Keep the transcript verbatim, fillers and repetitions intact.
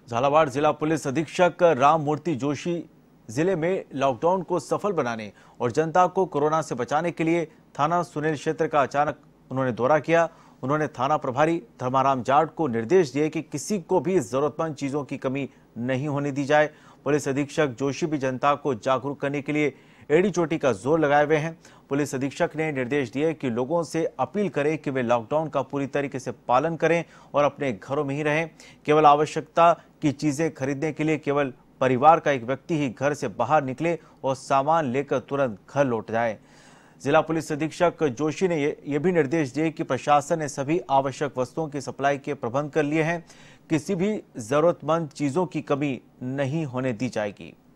झालावाड़ जिला पुलिस अधीक्षक राम मूर्ति जोशी जिले में लॉकडाउन को सफल बनाने और जनता को कोरोना से बचाने के लिए थाना सुनील क्षेत्र का अचानक उन्होंने दौरा किया। उन्होंने थाना प्रभारी धर्माराम जाट को निर्देश दिए कि किसी को भी जरूरतमंद चीजों की कमी नहीं होने दी जाए। पुलिस अधीक्षक जोशी भी जनता को जागरूक करने के लिए एड़ी चोटी का जोर लगाए हुए हैं। पुलिस अधीक्षक ने निर्देश दिए कि लोगों से अपील करें कि वे लॉकडाउन का पूरी तरीके से पालन करें और अपने घरों में ही रहें। केवल आवश्यकता की चीजें खरीदने के लिए केवल परिवार का एक व्यक्ति ही घर से बाहर निकले और सामान लेकर तुरंत घर लौट जाए। जिला पुलिस अधीक्षक जोशी ने ये, ये भी निर्देश दिए कि प्रशासन ने सभी आवश्यक वस्तुओं की सप्लाई के प्रबंध कर लिए हैं। किसी भी जरूरतमंद चीजों की कमी नहीं होने दी जाएगी।